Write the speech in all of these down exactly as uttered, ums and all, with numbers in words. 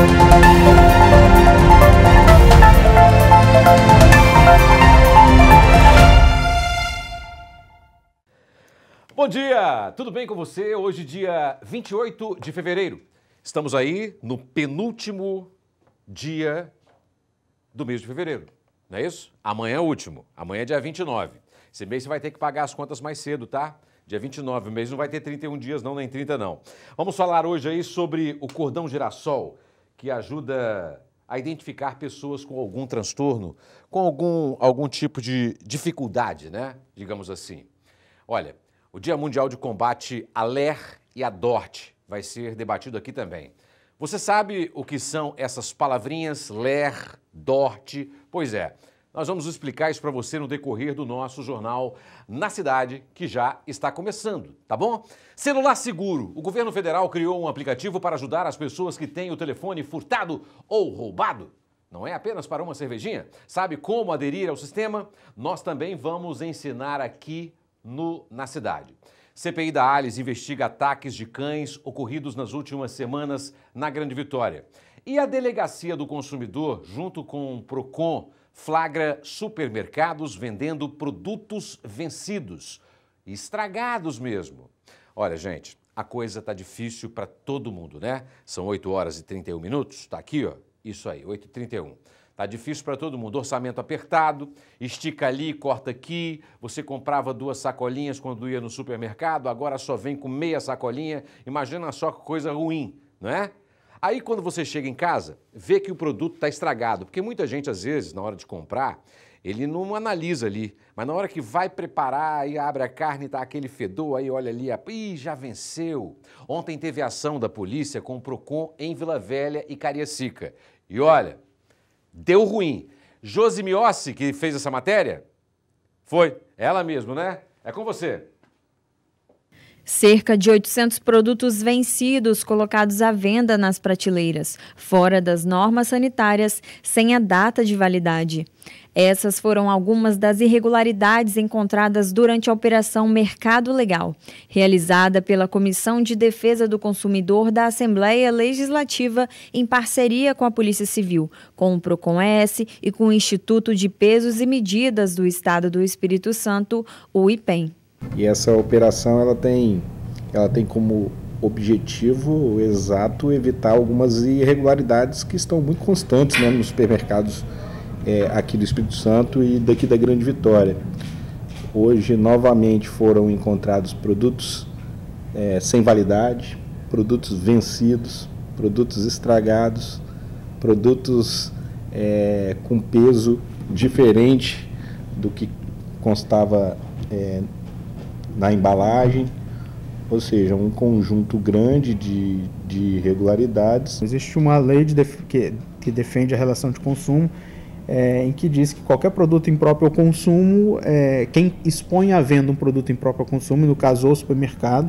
Bom dia, tudo bem com você? Hoje, dia vinte e oito de fevereiro. Estamos aí no penúltimo dia do mês de fevereiro, não é isso? Amanhã é o último, amanhã é dia vinte e nove. Esse mês você vai ter que pagar as contas mais cedo, tá? Dia vinte e nove, o mês não vai ter trinta e um dias não, nem trinta não. Vamos falar hoje aí sobre o cordão girassol, que ajuda a identificar pessoas com algum transtorno, com algum, algum tipo de dificuldade, né? Digamos assim. Olha, o Dia Mundial de Combate à L E R e à D O R T vai ser debatido aqui também. Você sabe o que são essas palavrinhas L E R, D O R T? Pois é, nós vamos explicar isso para você no decorrer do nosso jornal Na Cidade, que já está começando, tá bom? Celular Seguro. O governo federal criou um aplicativo para ajudar as pessoas que têm o telefone furtado ou roubado. Não é apenas para uma cervejinha. Sabe como aderir ao sistema? Nós também vamos ensinar aqui no Na Cidade. C P I da Alys investiga ataques de cães ocorridos nas últimas semanas na Grande Vitória. E a Delegacia do Consumidor, junto com o Procon, flagra supermercados vendendo produtos vencidos, estragados mesmo. Olha, gente, a coisa tá difícil para todo mundo, né? São oito horas e trinta e um minutos, tá aqui, ó, isso aí, oito e trinta e um. Tá difícil para todo mundo, orçamento apertado, estica ali, corta aqui, você comprava duas sacolinhas quando ia no supermercado, agora só vem com meia sacolinha, imagina só que coisa ruim, não é? Aí quando você chega em casa, vê que o produto está estragado, porque muita gente às vezes, na hora de comprar, ele não analisa ali, mas na hora que vai preparar e abre a carne, tá aquele fedor, aí olha ali, ih, já venceu. Ontem teve ação da polícia com o Procon em Vila Velha e Cariacica. E olha, deu ruim. Josi Miossi, que fez essa matéria? Foi. Ela mesmo, né? É com você. Cerca de oitocentos produtos vencidos colocados à venda nas prateleiras, fora das normas sanitárias, sem a data de validade. Essas foram algumas das irregularidades encontradas durante a Operação Mercado Legal, realizada pela Comissão de Defesa do Consumidor da Assembleia Legislativa em parceria com a Polícia Civil, com o Procon-S e com o Instituto de Pesos e Medidas do Estado do Espírito Santo, o I P E M. E essa operação ela tem, ela tem como objetivo exato evitar algumas irregularidades que estão muito constantes, né, nos supermercados é, aqui do Espírito Santo e daqui da Grande Vitória. Hoje, novamente, foram encontrados produtos é, sem validade, produtos vencidos, produtos estragados, produtos é, com peso diferente do que constava é, na embalagem, ou seja, um conjunto grande de, de irregularidades. Existe uma lei de def que, que defende a relação de consumo, é, em que diz que qualquer produto impróprio ao consumo, é, quem expõe à venda um produto impróprio ao consumo, no caso o supermercado,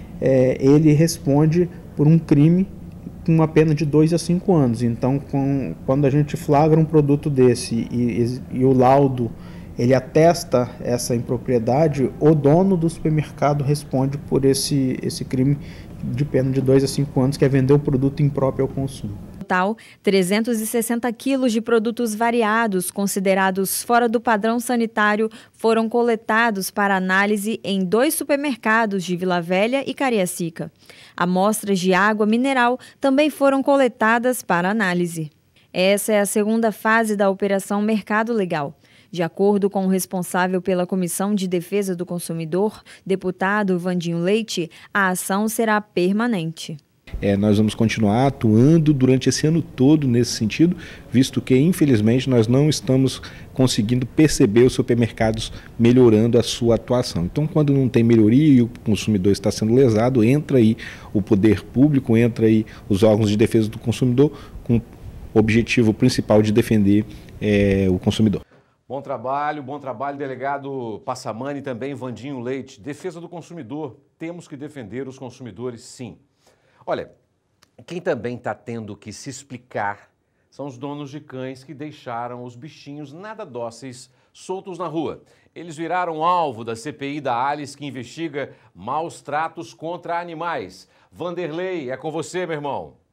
é, ele responde por um crime com uma pena de dois a cinco anos. Então, com, quando a gente flagra um produto desse e, e, e o laudo ele atesta essa impropriedade, o dono do supermercado responde por esse, esse crime de pena de dois a cinco anos, que é vender o produto impróprio ao consumo. Total, trezentos e sessenta quilos de produtos variados, considerados fora do padrão sanitário, foram coletados para análise em dois supermercados de Vila Velha e Cariacica. Amostras de água mineral também foram coletadas para análise. Essa é a segunda fase da Operação Mercado Legal. De acordo com o responsável pela Comissão de Defesa do Consumidor, deputado Vandinho Leite, a ação será permanente. É, nós vamos continuar atuando durante esse ano todo nesse sentido, visto que, infelizmente, nós não estamos conseguindo perceber os supermercados melhorando a sua atuação. Então, quando não tem melhoria e o consumidor está sendo lesado, entra aí o poder público, entra aí os órgãos de defesa do consumidor com o objetivo principal de defender é, o consumidor. Bom trabalho, bom trabalho, delegado Passamani e também Vandinho Leite. Defesa do consumidor, temos que defender os consumidores, sim. Olha, quem também está tendo que se explicar são os donos de cães que deixaram os bichinhos nada dóceis soltos na rua. Eles viraram alvo da C P I da Alys, que investiga maus tratos contra animais. Vanderlei, é com você, meu irmão.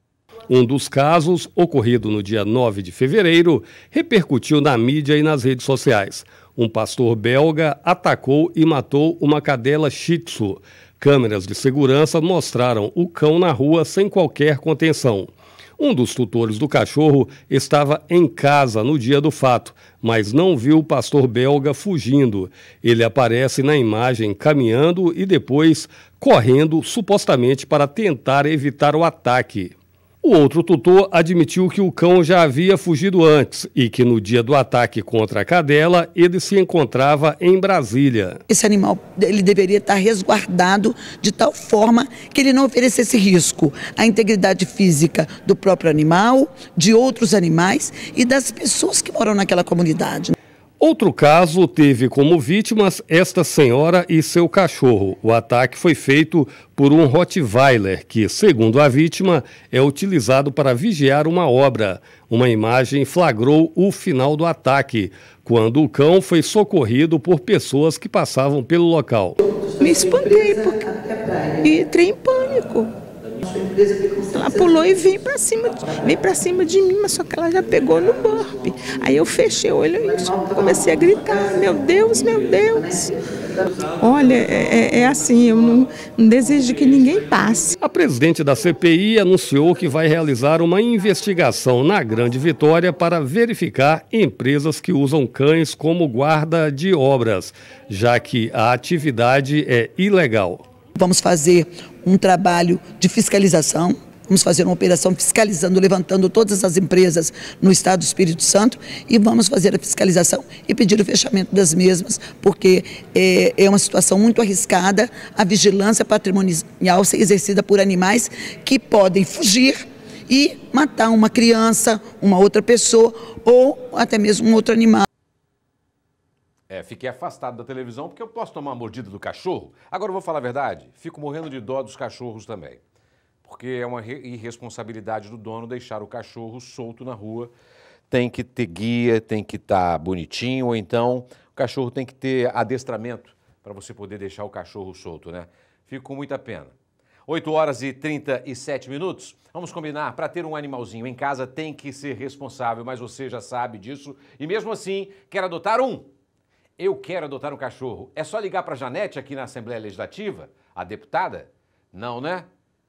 Um dos casos, ocorrido no dia nove de fevereiro, repercutiu na mídia e nas redes sociais. Um pastor belga atacou e matou uma cadela Shih Tzu. Câmeras de segurança mostraram o cão na rua sem qualquer contenção. Um dos tutores do cachorro estava em casa no dia do fato, mas não viu o pastor belga fugindo. Ele aparece na imagem caminhando e depois correndo, supostamente para tentar evitar o ataque. O outro tutor admitiu que o cão já havia fugido antes e que no dia do ataque contra a cadela, ele se encontrava em Brasília. Esse animal ele deveria estar resguardado de tal forma que ele não oferecesse risco à integridade física do próprio animal, de outros animais e das pessoas que moram naquela comunidade. Outro caso teve como vítimas esta senhora e seu cachorro. O ataque foi feito por um Rottweiler, que, segundo a vítima, é utilizado para vigiar uma obra. Uma imagem flagrou o final do ataque, quando o cão foi socorrido por pessoas que passavam pelo local. Me espantei porque... e entrei em pânico. Ela pulou e veio para cima, veio para cima de mim, mas só que ela já pegou no burpe. Aí eu fechei o olho e comecei a gritar, meu Deus, meu Deus. Olha, é, é assim, eu não, não desejo que ninguém passe. A presidente da C P I anunciou que vai realizar uma investigação na Grande Vitória para verificar empresas que usam cães como guarda de obras, já que a atividade é ilegal. Vamos fazer um trabalho de fiscalização, vamos fazer uma operação fiscalizando, levantando todas as empresas no estado do Espírito Santo e vamos fazer a fiscalização e pedir o fechamento das mesmas, porque é, é uma situação muito arriscada a vigilância patrimonial ser exercida por animais que podem fugir e matar uma criança, uma outra pessoa ou até mesmo um outro animal. É, fiquei afastado da televisão porque eu posso tomar uma mordida do cachorro. Agora eu vou falar a verdade, fico morrendo de dó dos cachorros também. Porque é uma irresponsabilidade do dono deixar o cachorro solto na rua. Tem que ter guia, tem que estar bonitinho, ou então o cachorro tem que ter adestramento para você poder deixar o cachorro solto, né? Fico com muita pena. oito horas e trinta e sete minutos. Vamos combinar, para ter um animalzinho em casa tem que ser responsável, mas você já sabe disso. E mesmo assim, quer adotar um? Eu quero adotar um cachorro. É só ligar para a Janete aqui na Assembleia Legislativa, a deputada? Não, né?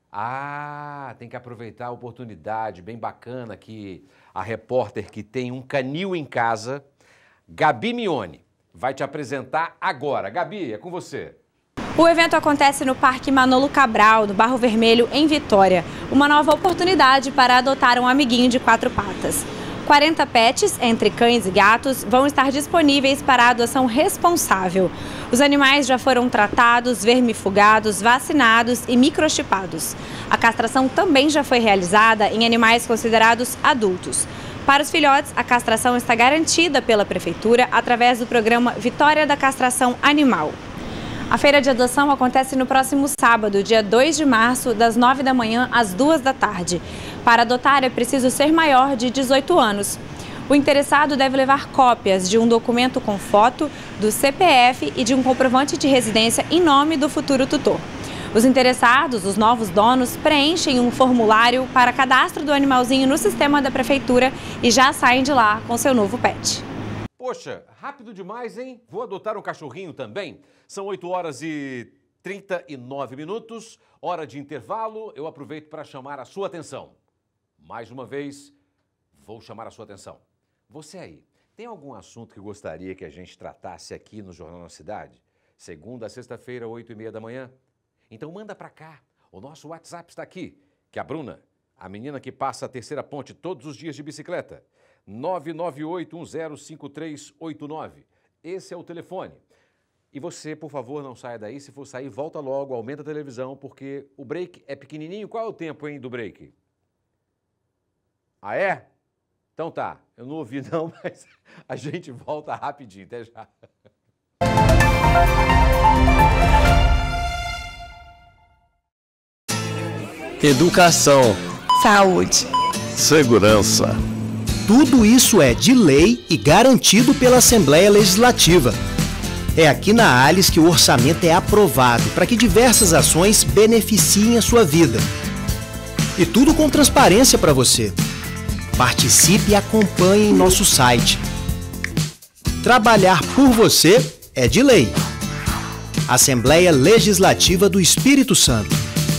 Ah, tem que aproveitar a oportunidade bem bacana que a repórter que tem um canil em casa, Gabi Mione, vai te apresentar agora. Gabi, é com você. O evento acontece no Parque Manolo Cabral, no Barro Vermelho, em Vitória. Uma nova oportunidade para adotar um amiguinho de quatro patas. quarenta pets, entre cães e gatos, vão estar disponíveis para a adoção responsável. Os animais já foram tratados, vermifugados, vacinados e microchipados. A castração também já foi realizada em animais considerados adultos. Para os filhotes, a castração está garantida pela Prefeitura através do programa Vitória da Castração Animal. A feira de adoção acontece no próximo sábado, dia dois de março, das nove da manhã às duas da tarde. Para adotar é preciso ser maior de dezoito anos. O interessado deve levar cópias de um documento com foto, do C P F e de um comprovante de residência em nome do futuro tutor. Os interessados, os novos donos, preenchem um formulário para cadastro do animalzinho no sistema da Prefeitura e já saem de lá com seu novo pet. Poxa, rápido demais, hein? Vou adotar um cachorrinho também. São oito horas e trinta e nove minutos, hora de intervalo. Eu aproveito para chamar a sua atenção. Mais uma vez, vou chamar a sua atenção. Você aí, tem algum assunto que gostaria que a gente tratasse aqui no Jornal da Cidade? Segunda a sexta-feira, oito e meia da manhã? Então manda para cá. O nosso WhatsApp está aqui, que a Bruna, a menina que passa a terceira ponte todos os dias de bicicleta, nove nove oito um zero cinco três oito nove. Esse é o telefone. E você, por favor, não saia daí. Se for sair, volta logo, aumenta a televisão, porque o break é pequenininho. Qual é o tempo, hein, do break? Ah, é? Então tá. Eu não ouvi não, mas a gente volta rapidinho. Até já. Educação. Saúde. Segurança. Tudo isso é de lei e garantido pela Assembleia Legislativa. É aqui na ALES que o orçamento é aprovado para que diversas ações beneficiem a sua vida. E tudo com transparência para você. Participe e acompanhe em nosso site. Trabalhar por você é de lei. Assembleia Legislativa do Espírito Santo.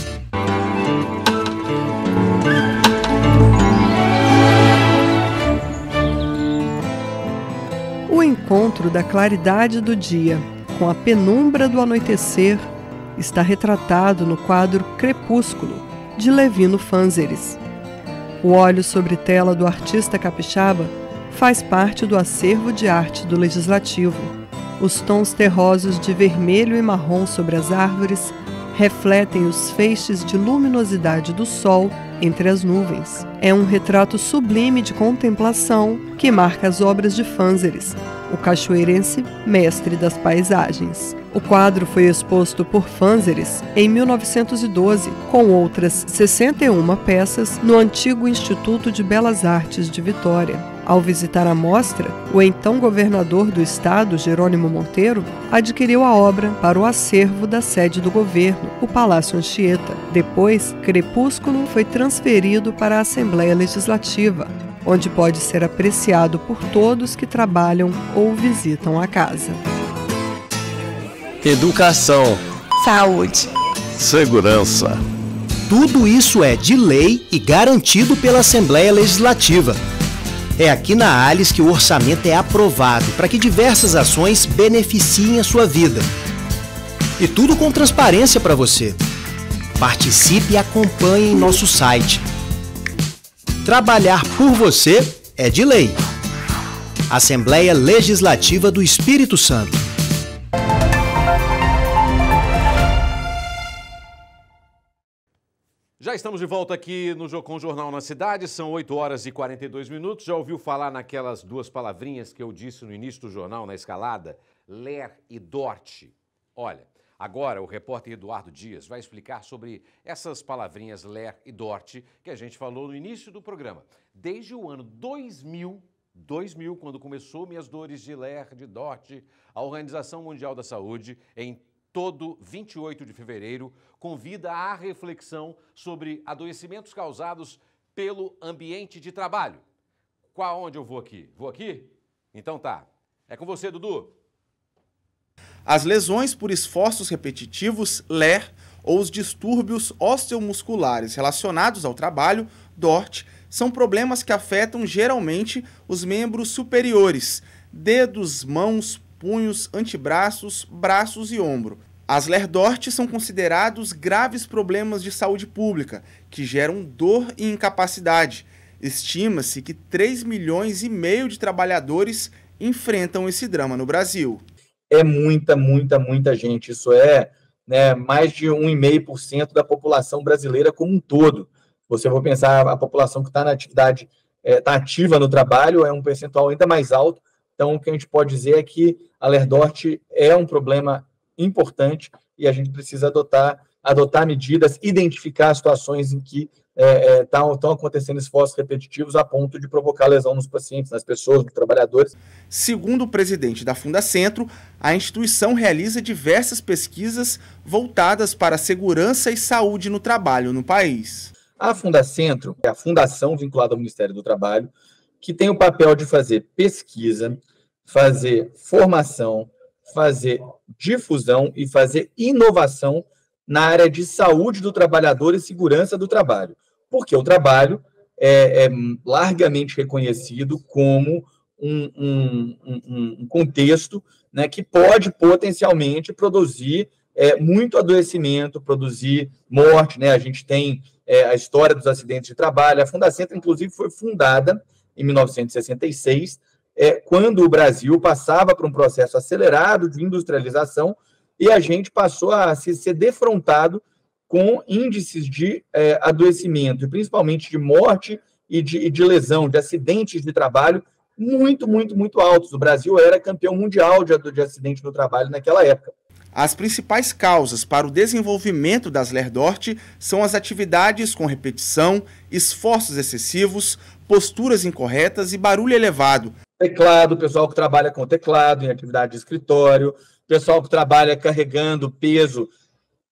O encontro da claridade do dia com a penumbra do anoitecer está retratado no quadro Crepúsculo, de Levino Fanzeres. O óleo sobre tela do artista capixaba faz parte do acervo de arte do Legislativo. Os tons terrosos de vermelho e marrom sobre as árvores refletem os feixes de luminosidade do sol entre as nuvens. É um retrato sublime de contemplação que marca as obras de Fanzeres, o cachoeirense mestre das paisagens. O quadro foi exposto por Fanzeres em mil novecentos e doze, com outras sessenta e uma peças no antigo Instituto de Belas Artes de Vitória. Ao visitar a mostra, o então governador do estado, Jerônimo Monteiro, adquiriu a obra para o acervo da sede do governo, o Palácio Anchieta. Depois, Crepúsculo foi transferido para a Assembleia Legislativa, onde pode ser apreciado por todos que trabalham ou visitam a casa. Educação, Saúde, segurança. Tudo isso é de lei e garantido pela Assembleia Legislativa. É aqui na ALES que o orçamento é aprovado para que diversas ações beneficiem a sua vida. E tudo com transparência para você. Participe e acompanhe em nosso site. Trabalhar por você é de lei. Assembleia Legislativa do Espírito Santo. Já estamos de volta aqui no com o Jornal na Cidade, são oito horas e quarenta e dois minutos. Já ouviu falar naquelas duas palavrinhas que eu disse no início do jornal, na escalada? Ler e Dort. Olha, agora o repórter Eduardo Dias vai explicar sobre essas palavrinhas Ler e Dort que a gente falou no início do programa. Desde o ano dois mil, dois mil, quando começou Minhas Dores de Ler, de Dort, a Organização Mundial da Saúde, em todo vinte e oito de fevereiro, convida à reflexão sobre adoecimentos causados pelo ambiente de trabalho. Qual, onde eu vou aqui? Vou aqui? Então tá. É com você, Dudu. As lesões por esforços repetitivos, L E R, ou os distúrbios osteomusculares relacionados ao trabalho, D O R T, são problemas que afetam geralmente os membros superiores, dedos, mãos, punhos, antebraços, braços e ombro. As L E R D O R T são considerados graves problemas de saúde pública, que geram dor e incapacidade. Estima-se que três milhões e meio de trabalhadores enfrentam esse drama no Brasil. É muita, muita, muita gente. Isso é, né, mais de um vírgula cinco por cento da população brasileira como um todo. Você for pensar, a população que está na atividade, está é, ativa no trabalho, é um percentual ainda mais alto. Então, o que a gente pode dizer é que a L E R D O R T é um problema importante e a gente precisa adotar, adotar medidas, identificar situações em que estão é, é, acontecendo esforços repetitivos a ponto de provocar lesão nos pacientes, nas pessoas, nos trabalhadores. Segundo o presidente da Fundacentro, a instituição realiza diversas pesquisas voltadas para a segurança e saúde no trabalho no país. A Fundacentro é a fundação vinculada ao Ministério do Trabalho, que tem o papel de fazer pesquisa, fazer formação, fazer difusão e fazer inovação na área de saúde do trabalhador e segurança do trabalho. Porque o trabalho é, é largamente reconhecido como um, um, um, um contexto, né, que pode potencialmente produzir é, muito adoecimento, produzir morte, né? A gente tem é, a história dos acidentes de trabalho. A Fundacentro, inclusive, foi fundada em mil novecentos e sessenta e seis, é, quando o Brasil passava por um processo acelerado de industrialização e a gente passou a se, ser defrontado com índices de é, adoecimento, e principalmente de morte e de, e de lesão, de acidentes de trabalho, muito, muito, muito altos. O Brasil era campeão mundial de, de acidente no trabalho naquela época. As principais causas para o desenvolvimento das L E R D O R T são as atividades com repetição, esforços excessivos, posturas incorretas e barulho elevado. Teclado, pessoal que trabalha com teclado em atividade de escritório, pessoal que trabalha carregando peso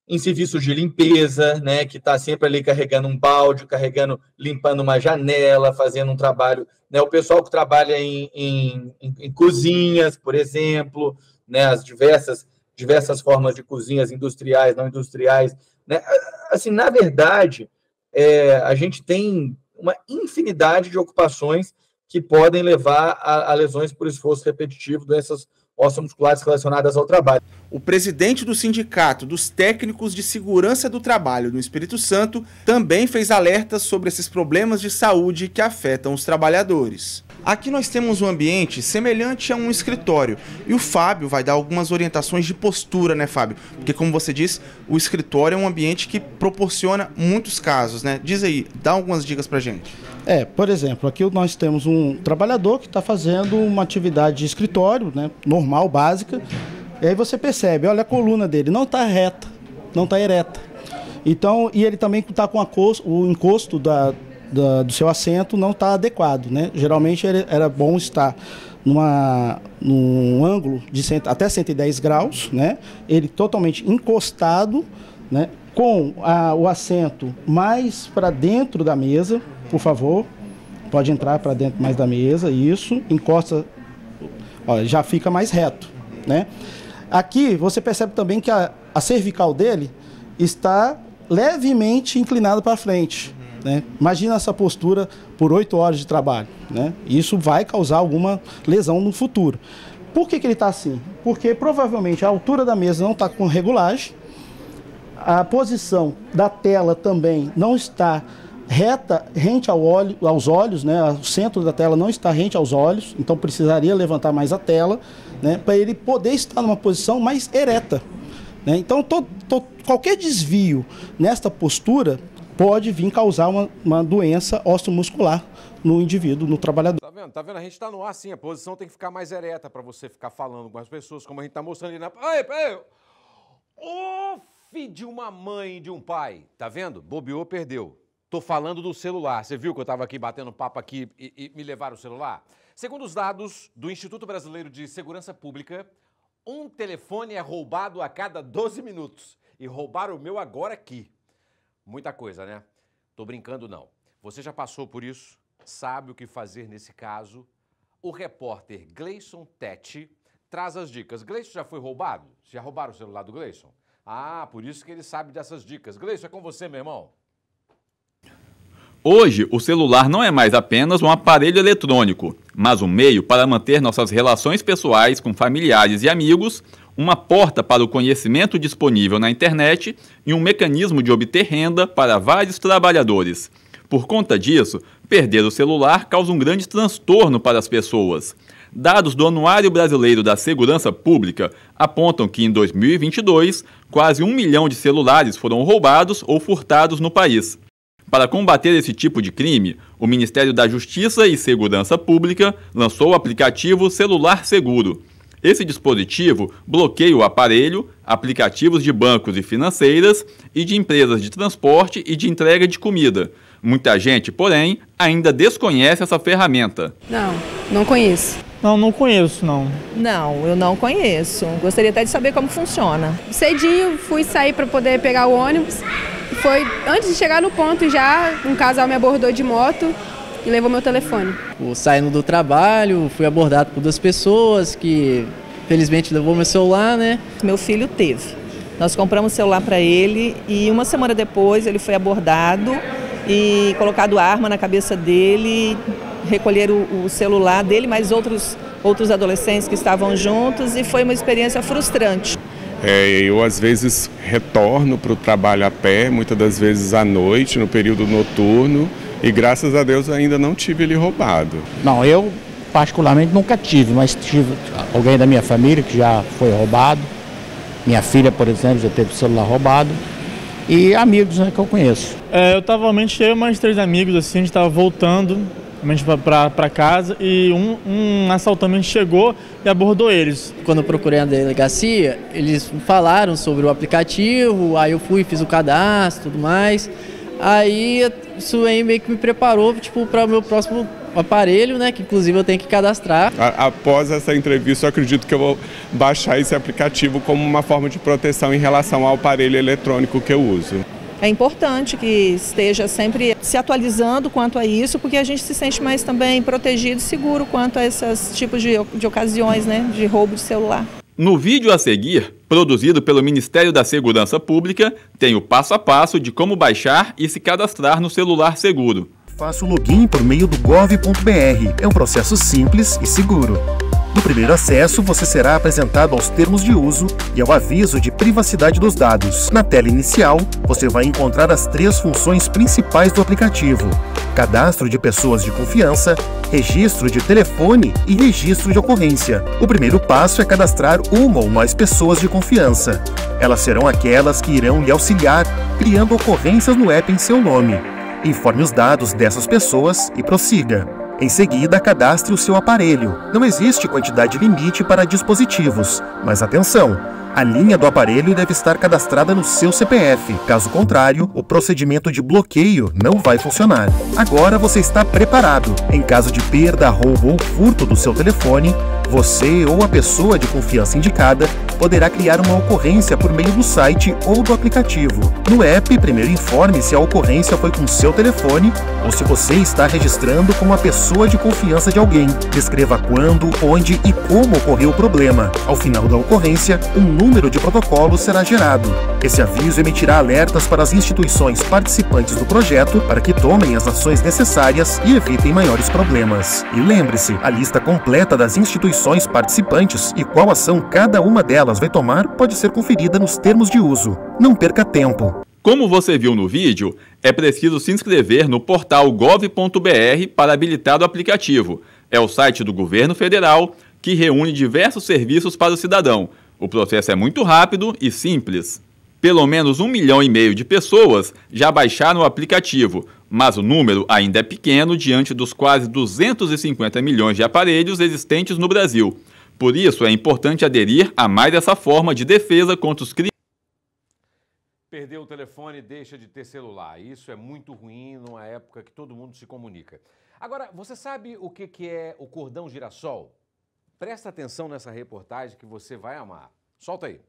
em serviços de limpeza, né, que está sempre ali carregando um balde, carregando, limpando uma janela, fazendo um trabalho, né, o pessoal que trabalha em, em, em, em cozinhas, por exemplo, né, as diversas, diversas formas de cozinhas industriais, não industriais, né, assim, na verdade, é, a gente tem uma infinidade de ocupações que podem levar a, a lesões por esforço repetitivo, doenças ossomusculares relacionadas ao trabalho. O presidente do Sindicato dos Técnicos de Segurança do Trabalho no Espírito Santo também fez alertas sobre esses problemas de saúde que afetam os trabalhadores. Aqui nós temos um ambiente semelhante a um escritório e o Fábio vai dar algumas orientações de postura, né, Fábio? Porque, como você disse, o escritório é um ambiente que proporciona muitos casos, né? Diz aí, dá algumas dicas pra gente. É, por exemplo, aqui nós temos um trabalhador que está fazendo uma atividade de escritório, né, normal, básica, e aí você percebe, olha, a coluna dele não está reta, não está ereta. Então, e ele também está com a cos, o encosto da, da, do seu assento não está adequado, né? Geralmente era bom estar numa, num ângulo de cento, até cento e dez graus, né? Ele totalmente encostado, né? Com a, o assento mais para dentro da mesa, por favor, pode entrar para dentro mais da mesa, isso, encosta, ó, já fica mais reto, né? Aqui você percebe também que a, a cervical dele está levemente inclinada para frente, né? Imagina essa postura por oito horas de trabalho, né? Isso vai causar alguma lesão no futuro. Por que que ele está assim? Porque provavelmente a altura da mesa não está com regulagem, a posição da tela também não está reta, rente ao olho, aos olhos, né? O centro da tela não está rente aos olhos, então precisaria levantar mais a tela, né? Para ele poder estar numa posição mais ereta, né? Então, tô, tô, qualquer desvio nesta postura pode vir causar uma, uma doença ossomuscular no indivíduo, no trabalhador. Tá vendo? Tá vendo? A gente tá no ar assim, a posição tem que ficar mais ereta para você ficar falando com as pessoas, como a gente tá mostrando ali na... Ai, ai, ô, filho de uma mãe e de um pai, tá vendo? Bobeou, perdeu. Tô falando do celular. Você viu que eu estava aqui batendo papo aqui e, e me levaram o celular? Segundo os dados do Instituto Brasileiro de Segurança Pública, um telefone é roubado a cada doze minutos. E roubaram o meu agora aqui. Muita coisa, né? Tô brincando, não. Você já passou por isso? Sabe o que fazer nesse caso? O repórter Gleison Tete traz as dicas. Gleison já foi roubado? Já roubaram o celular do Gleison? Ah, por isso que ele sabe dessas dicas. Gleison, é com você, meu irmão. Hoje, o celular não é mais apenas um aparelho eletrônico, mas um meio para manter nossas relações pessoais com familiares e amigos, uma porta para o conhecimento disponível na internet e um mecanismo de obter renda para vários trabalhadores. Por conta disso, perder o celular causa um grande transtorno para as pessoas. Dados do Anuário Brasileiro da Segurança Pública apontam que em dois mil e vinte e dois, quase um milhão de celulares foram roubados ou furtados no país. Para combater esse tipo de crime, o Ministério da Justiça e Segurança Pública lançou o aplicativo Celular Seguro. Esse dispositivo bloqueia o aparelho, aplicativos de bancos e financeiras e de empresas de transporte e de entrega de comida. Muita gente, porém, ainda desconhece essa ferramenta. Não, não conheço. Não, não conheço, não. Não, eu não conheço. Gostaria até de saber como funciona. Cedinho, fui sair para poder pegar o ônibus. Foi antes de chegar no ponto já, um casal me abordou de moto e levou meu telefone. Saindo do trabalho, fui abordado por duas pessoas que, felizmente, levou meu celular, né? Meu filho teve. Nós compramos o celular para ele e uma semana depois ele foi abordado e colocado arma na cabeça dele, recolheram o, o celular dele, mais outros, outros adolescentes que estavam juntos e foi uma experiência frustrante. É, eu, às vezes, retorno para o trabalho a pé, muitas das vezes à noite, no período noturno, e graças a Deus ainda não tive ele roubado. Não, eu particularmente nunca tive, mas tive alguém da minha família que já foi roubado. Minha filha, por exemplo, já teve o celular roubado. E amigos, né, que eu conheço. É, eu estava realmente, eu e mais três amigos, assim, a gente estava voltando para casa e um, um assaltante chegou e abordou eles. Quando eu procurei a delegacia, eles falaram sobre o aplicativo, aí eu fui, fiz o cadastro e tudo mais. Aí isso aí meio que me preparou, tipo, para o meu próximo aparelho, né, que inclusive eu tenho que cadastrar. Após essa entrevista, eu acredito que eu vou baixar esse aplicativo como uma forma de proteção em relação ao aparelho eletrônico que eu uso. É importante que esteja sempre se atualizando quanto a isso, porque a gente se sente mais também protegido e seguro quanto a esses tipos de, de ocasiões, né, de roubo de celular. No vídeo a seguir, produzido pelo Ministério da Segurança Pública, tem o passo a passo de como baixar e se cadastrar no celular seguro. Faça o login por meio do gov ponto br. É um processo simples e seguro. No primeiro acesso, você será apresentado aos termos de uso e ao aviso de privacidade dos dados. Na tela inicial, você vai encontrar as três funções principais do aplicativo: cadastro de pessoas de confiança, registro de telefone e registro de ocorrência. O primeiro passo é cadastrar uma ou mais pessoas de confiança. Elas serão aquelas que irão lhe auxiliar, criando ocorrências no app em seu nome. Informe os dados dessas pessoas e prossiga. Em seguida, cadastre o seu aparelho. Não existe quantidade limite para dispositivos, mas atenção! A linha do aparelho deve estar cadastrada no seu C P F. Caso contrário, o procedimento de bloqueio não vai funcionar. Agora você está preparado. Em caso de perda, roubo ou furto do seu telefone, você ou a pessoa de confiança indicada poderá criar uma ocorrência por meio do site ou do aplicativo. No app, primeiro informe se a ocorrência foi com seu telefone ou se você está registrando como a pessoa de confiança de alguém. Descreva quando, onde e como ocorreu o problema. Ao final da ocorrência, um número de protocolo será gerado. Esse aviso emitirá alertas para as instituições participantes do projeto para que tomem as ações necessárias e evitem maiores problemas. E lembre-se, a lista completa das instituições participantes e qual ação cada uma delas vai tomar pode ser conferida nos termos de uso. Não perca tempo. Como você viu no vídeo, é preciso se inscrever no portal gov ponto br para habilitar o aplicativo. É o site do governo federal que reúne diversos serviços para o cidadão. O processo é muito rápido e simples. Pelo menos um milhão e meio de pessoas já baixaram o aplicativo, mas o número ainda é pequeno diante dos quase duzentos e cinquenta milhões de aparelhos existentes no Brasil. Por isso, é importante aderir a mais essa forma de defesa contra os crimes. Perdeu o telefone, deixa de ter celular. Isso é muito ruim numa época que todo mundo se comunica. Agora, você sabe o que que é o cordão girassol? Presta atenção nessa reportagem que você vai amar. Solta aí.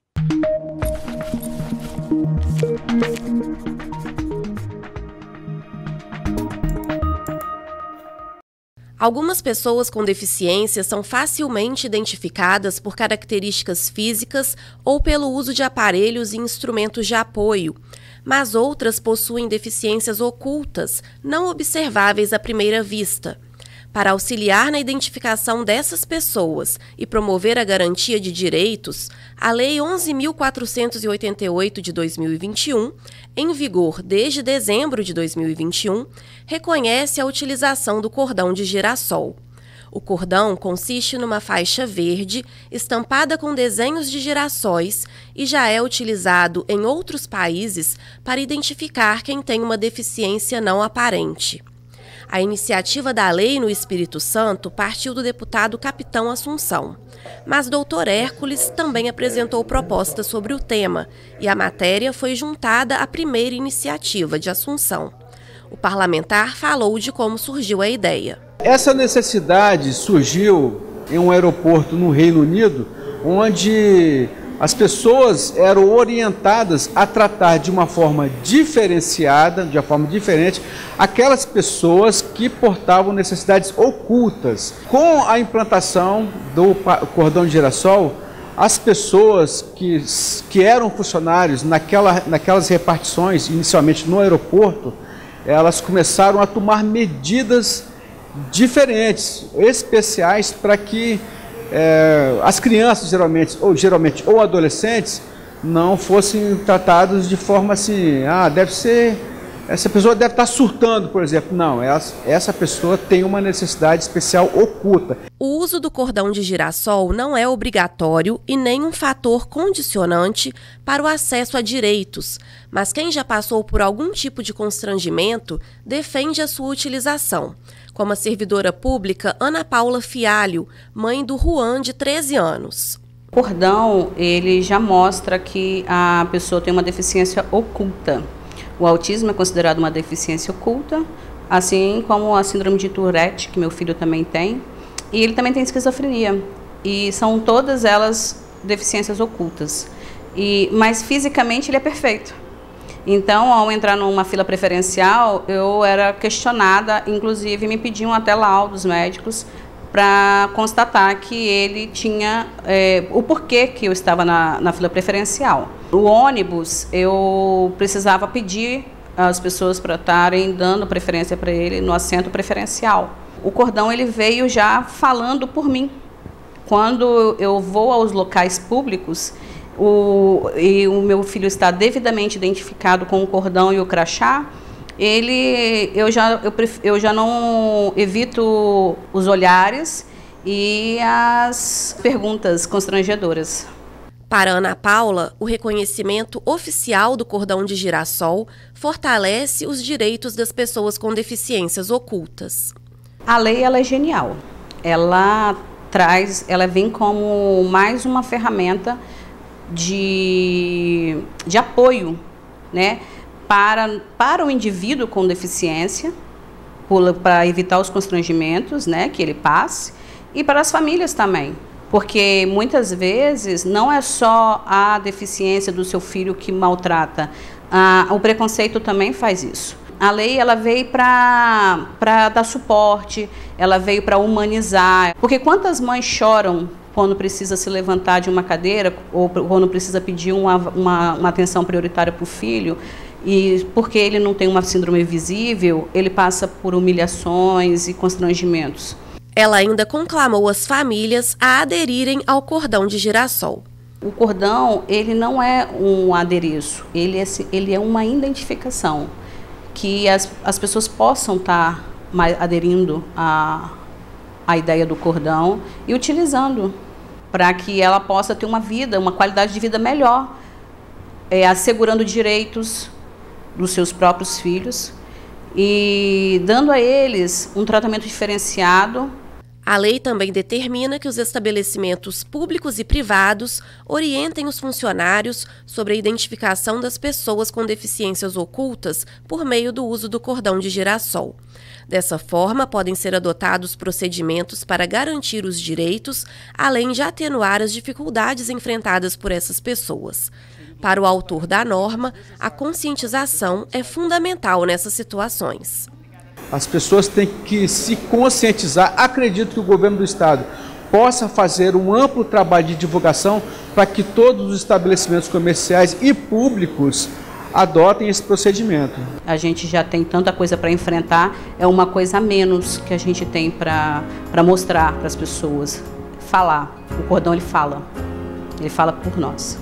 Algumas pessoas com deficiência são facilmente identificadas por características físicas ou pelo uso de aparelhos e instrumentos de apoio, mas outras possuem deficiências ocultas, não observáveis à primeira vista. Para auxiliar na identificação dessas pessoas e promover a garantia de direitos, a Lei onze mil quatrocentos e oitenta e oito de dois mil e vinte e um, em vigor desde dezembro de dois mil e vinte e um, reconhece a utilização do cordão de girassol. O cordão consiste numa faixa verde estampada com desenhos de girassóis e já é utilizado em outros países para identificar quem tem uma deficiência não aparente. A iniciativa da lei no Espírito Santo partiu do deputado Capitão Assunção, mas doutor Hércules também apresentou proposta sobre o tema e a matéria foi juntada à primeira iniciativa de Assunção. O parlamentar falou de como surgiu a ideia. Essa necessidade surgiu em um aeroporto no Reino Unido, onde as pessoas eram orientadas a tratar de uma forma diferenciada, de uma forma diferente, aquelas pessoas que portavam necessidades ocultas. Com a implantação do cordão de girassol, as pessoas que, que eram funcionários naquela, naquelas repartições, inicialmente no aeroporto, elas começaram a tomar medidas diferentes, especiais, para que É, as crianças geralmente ou, geralmente ou adolescentes não fossem tratados de forma assim, ah, deve ser, essa pessoa deve estar surtando, por exemplo. Não, essa, essa pessoa tem uma necessidade especial oculta. O uso do cordão de girassol não é obrigatório e nem um fator condicionante para o acesso a direitos, mas quem já passou por algum tipo de constrangimento defende a sua utilização, como a servidora pública Ana Paula Fialho, mãe do Juan, de treze anos. O cordão, ele já mostra que a pessoa tem uma deficiência oculta. O autismo é considerado uma deficiência oculta, assim como a síndrome de Tourette, que meu filho também tem, e ele também tem esquizofrenia. E são todas elas deficiências ocultas. E, mas fisicamente ele é perfeito. Então, ao entrar numa fila preferencial, eu era questionada, inclusive me pediam até laudos médicos para constatar que ele tinha é, o porquê que eu estava na, na fila preferencial. O ônibus, eu precisava pedir as pessoas para estarem dando preferência para ele no assento preferencial. O cordão ele veio já falando por mim. Quando eu vou aos locais públicos o, e o meu filho está devidamente identificado com o cordão e o crachá, ele, eu, já, eu, eu já não evito os olhares e as perguntas constrangedoras. Para Ana Paula, o reconhecimento oficial do cordão de girassol fortalece os direitos das pessoas com deficiências ocultas. A lei ela é genial. Ela traz, ela vem como mais uma ferramenta de, de apoio, né, para, para o indivíduo com deficiência, para evitar os constrangimentos, né, que ele passe, e para as famílias também. Porque muitas vezes não é só a deficiência do seu filho que maltrata, ah, o preconceito também faz isso. A lei ela veio para para dar suporte, ela veio para humanizar. Porque quantas mães choram quando precisa se levantar de uma cadeira ou quando precisa pedir uma, uma, uma atenção prioritária para o filho, e porque ele não tem uma síndrome visível, ele passa por humilhações e constrangimentos. Ela ainda conclamou as famílias a aderirem ao cordão de girassol. O cordão, ele não é um adereço, ele é, ele é uma identificação, que as, as pessoas possam estar mais aderindo à, à ideia do cordão e utilizando para que ela possa ter uma vida, uma qualidade de vida melhor, é, assegurando direitos dos seus próprios filhos e dando a eles um tratamento diferenciado. A lei também determina que os estabelecimentos públicos e privados orientem os funcionários sobre a identificação das pessoas com deficiências ocultas por meio do uso do cordão de girassol. Dessa forma, podem ser adotados procedimentos para garantir os direitos, além de atenuar as dificuldades enfrentadas por essas pessoas. Para o autor da norma, a conscientização é fundamental nessas situações. As pessoas têm que se conscientizar. Acredito que o governo do estado possa fazer um amplo trabalho de divulgação para que todos os estabelecimentos comerciais e públicos adotem esse procedimento. A gente já tem tanta coisa para enfrentar, é uma coisa a menos que a gente tem para para mostrar para as pessoas. Falar. O cordão ele fala. Ele fala por nós.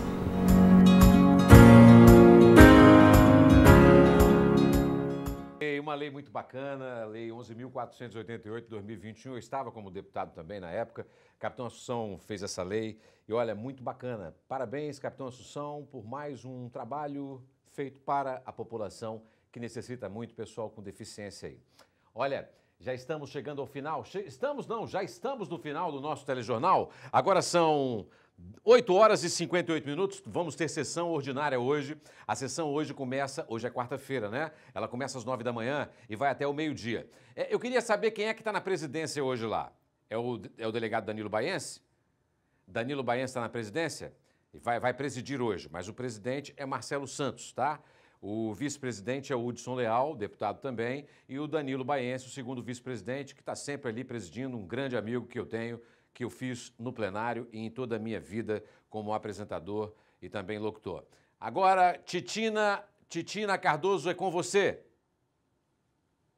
Uma lei muito bacana, a Lei onze mil quatrocentos e oitenta e oito de dois mil e vinte e um, eu estava como deputado também na época, Capitão Assunção fez essa lei e olha, muito bacana. Parabéns, Capitão Assunção, por mais um trabalho feito para a população que necessita muito, pessoal com deficiência aí. Olha, já estamos chegando ao final, che- estamos não, já estamos no final do nosso telejornal, agora são oito horas e cinquenta e oito minutos, vamos ter sessão ordinária hoje. A sessão hoje começa, hoje é quarta-feira, né? Ela começa às nove da manhã e vai até o meio-dia. É, eu queria saber quem é que está na presidência hoje lá. É o, é o delegado Danilo Baense? Danilo Baense está na presidência? E vai, vai presidir hoje, mas o presidente é Marcelo Santos, tá? O vice-presidente é o Hudson Leal, deputado também, e o Danilo Baense, o segundo vice-presidente, que está sempre ali presidindo, um grande amigo que eu tenho, que eu fiz no plenário e em toda a minha vida como apresentador e também locutor. Agora, Titina, Titina Cardoso, é com você.